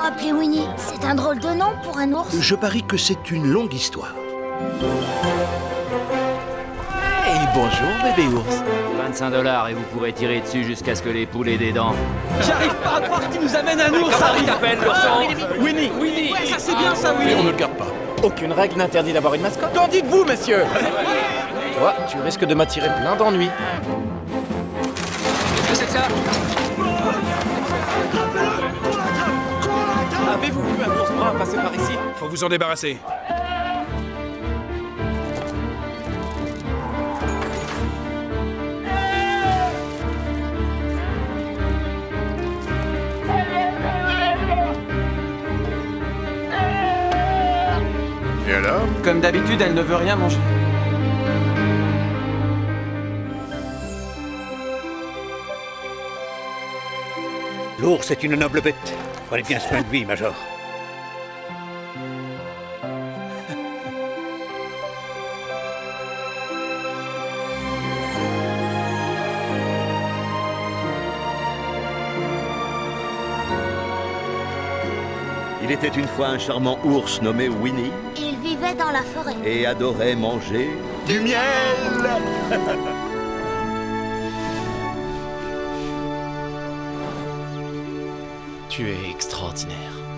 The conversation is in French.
appelé Winnie. C'est un drôle de nom pour un ours. Je parie que c'est une longue histoire. Hey, bonjour bébé ours. 25 $ et vous pourrez tirer dessus jusqu'à ce que les poules aient des dents. J'arrive pas à croire qu'il nous amène un ours, Harry. Comment t'appelles l'ourson? Winnie. Winnie. Ouais, ça c'est bien ça, Winnie. Et on ne le garde pas. Aucune règle n'interdit d'avoir une mascotte. Qu'en dites-vous, messieurs? Toi, tu risques de m'attirer plein d'ennuis. Qu'est-ce que c'est que ça? Avez-vous vu un ours brun passer par ici? Faut vous en débarrasser. Et alors? Comme d'habitude, elle ne veut rien manger. L'ours est une noble bête. Prenez bien soin de lui, Major. Il était une fois un charmant ours nommé Winnie Il vivait dans la forêt. et adorait manger Du miel. Tu es extraordinaire.